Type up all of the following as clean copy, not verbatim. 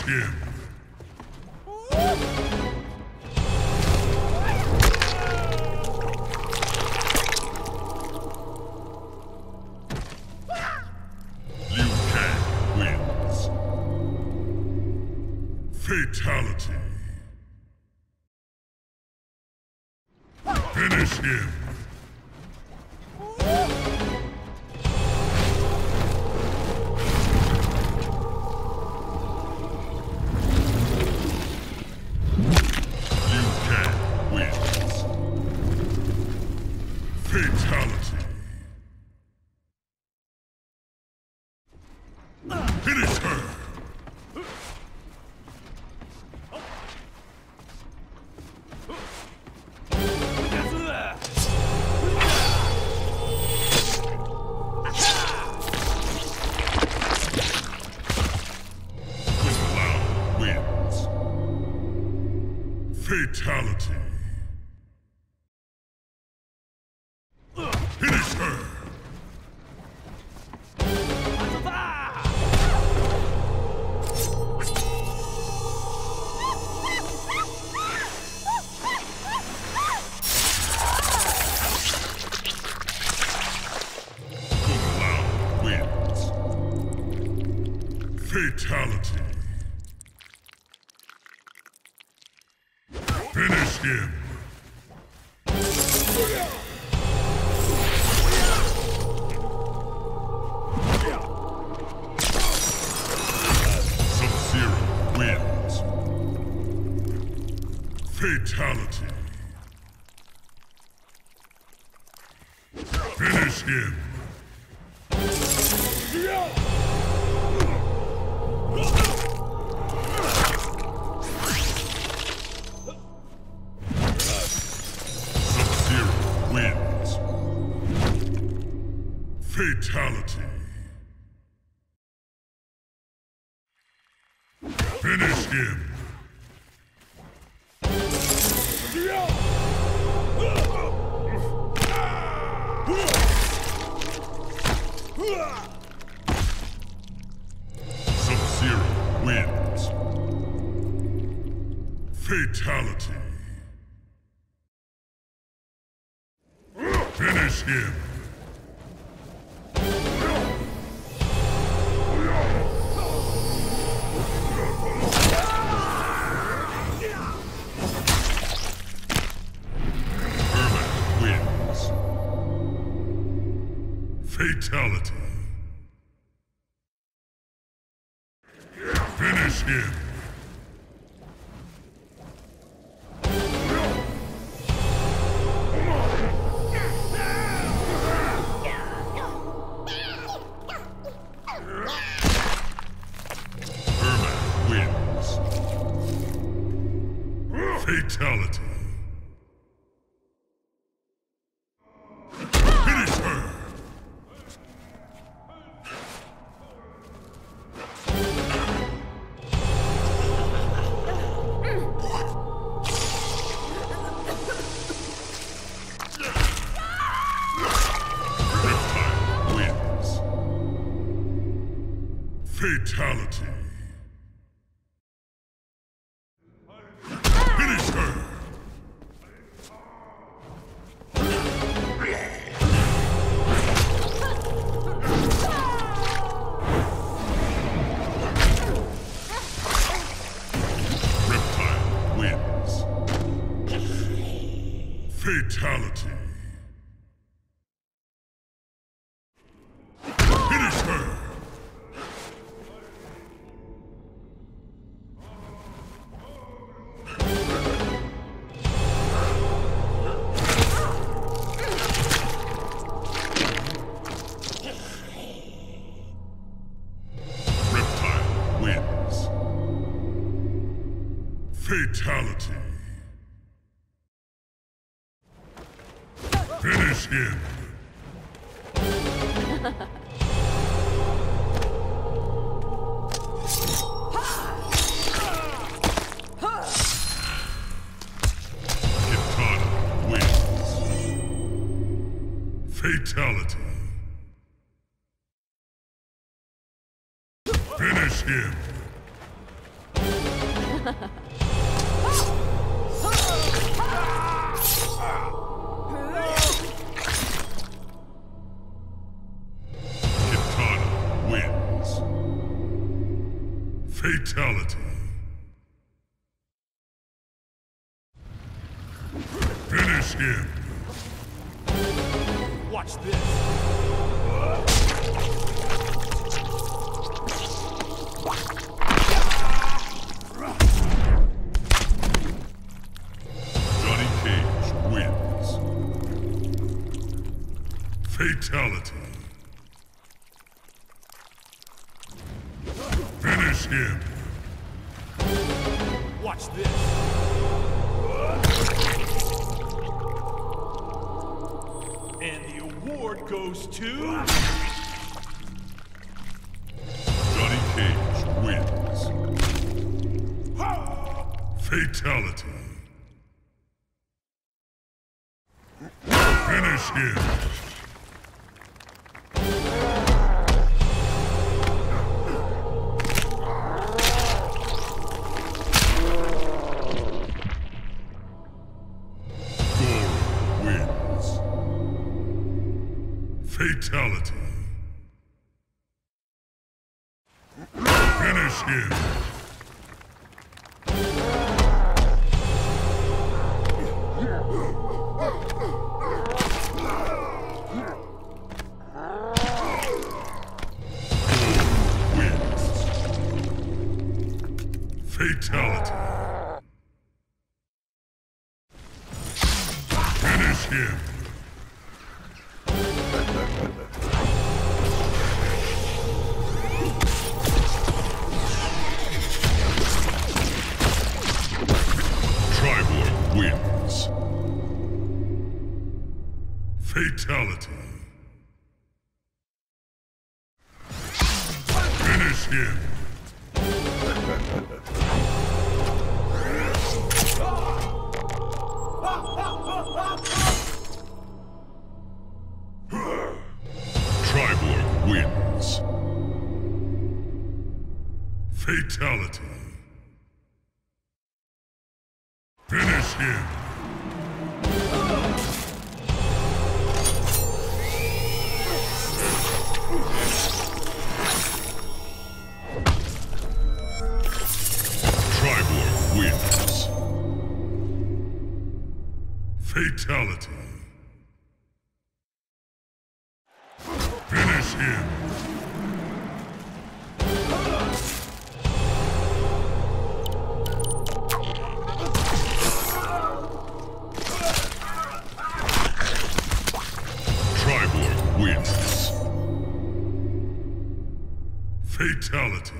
Finish him! Liu Kang wins. Fatality. Finish him! Fatality. Finish her! Lau wins. Fatality. Finish her! Kung Lao wins. Fatality. Finish him! Fatality. Finish him. Sub-Zero wins. Fatality. Finish him. Sub-Zero wins. Fatality. Finish him. Fatality. Finish him. Ermac wins. Fatality. Finish her. Fatality. Finish her. Reptile wins. Fatality. Finish her. Fatality. Finish him. Kitana wins. Fatality. Finish him. Kitana wins. Fatality. Finish him. Watch this. Johnny Cage wins. Fatality. Finish him. Watch this. And the award goes to... Johnny Cage wins. Fatality. Finish him. Fatality. Finish him. Wins. Fatality. Finish him. Wins. Fatality. Finish him. Triborg wins. Fatality. Finish him. Triborg wins. Fatality. Finish him. Wins. Fatality.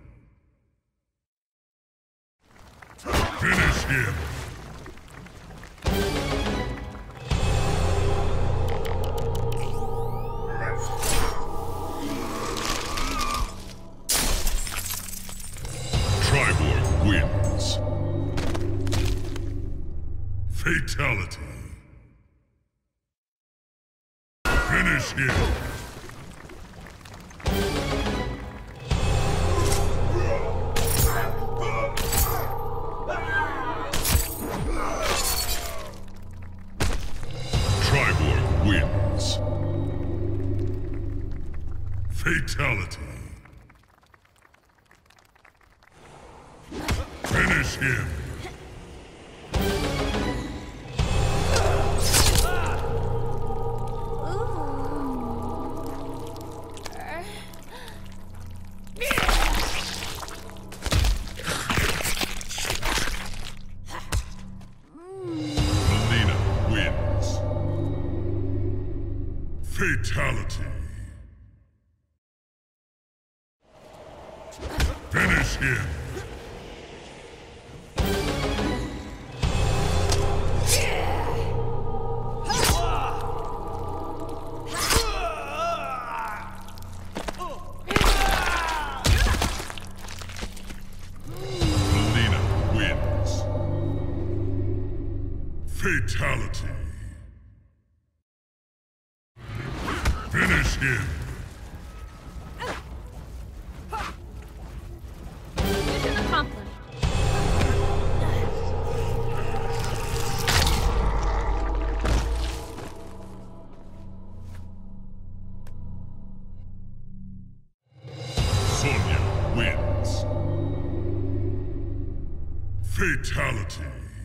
Finish him. Triborg wins. Fatality. Finish him. Triborg wins. Fatality. Finish him. Fatality. Finish him. Melina wins. Fatality. Finish him. Mission accomplished. Fatality.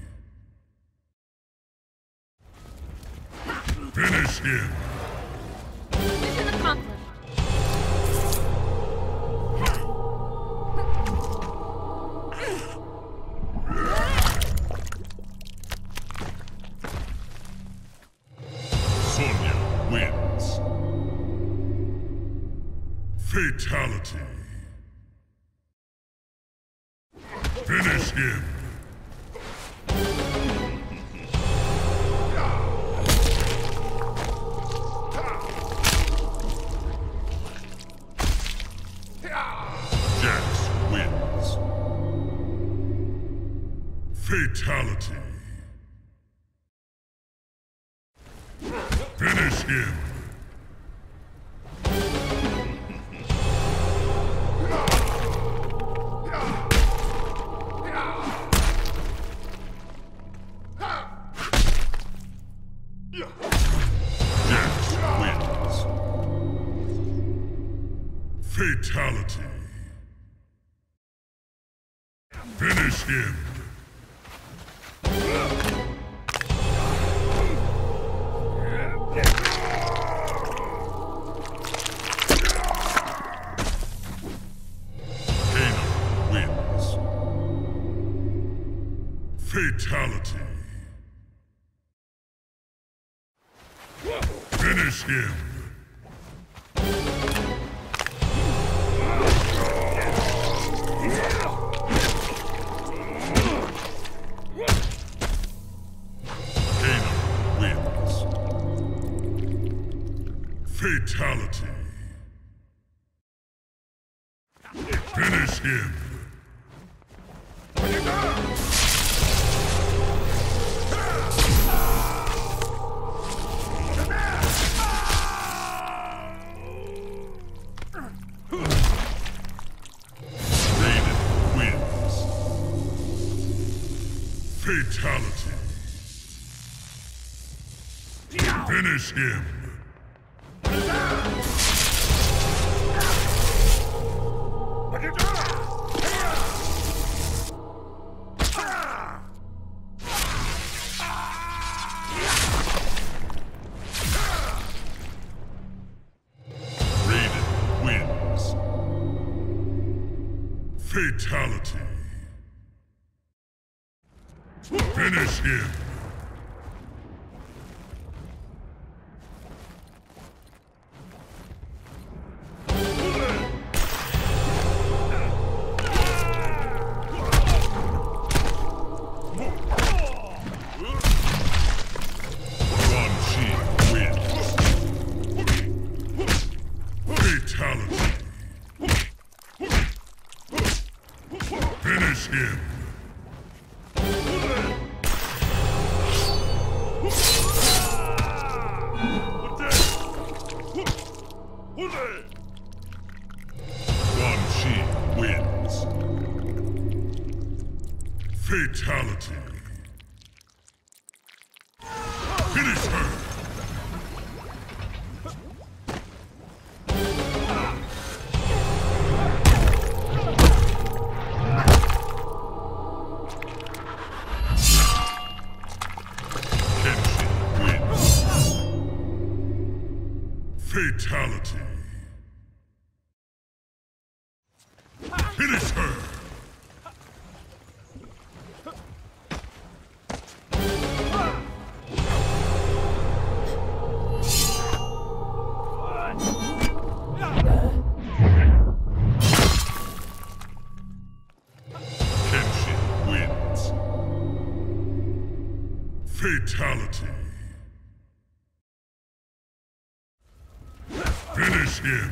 Finish him. Mission accomplished. Sonya wins. Fatality. Finish him. Jax wins. Fatality. Finish him. Jax wins. Fatality. Finish him. Kano wins. Fatality. Finish him. Kano wins. Fatality. Finish him. Raiden wins. Fatality. Finish him. Raiden wins. Fatality. Finish him. Quan Chi wins. Fatality. Finish him. Quan Chi wins. Fatality. Finish her. Kenshin wins. Fatality. Finish her. Kenshin wins. Fatality. Finish him.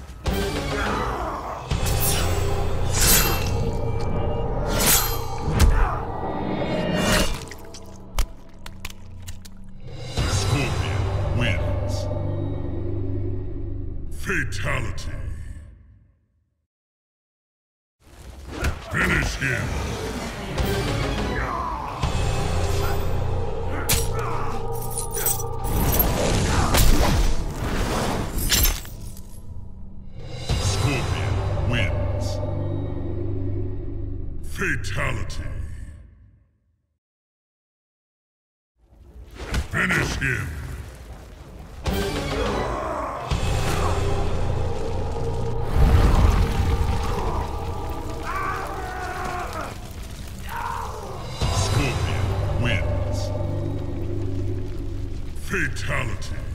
Scorpion wins. Fatality. Finish him. Scorpion wins. Fatality. Finish him. Scorpion wins. Fatality.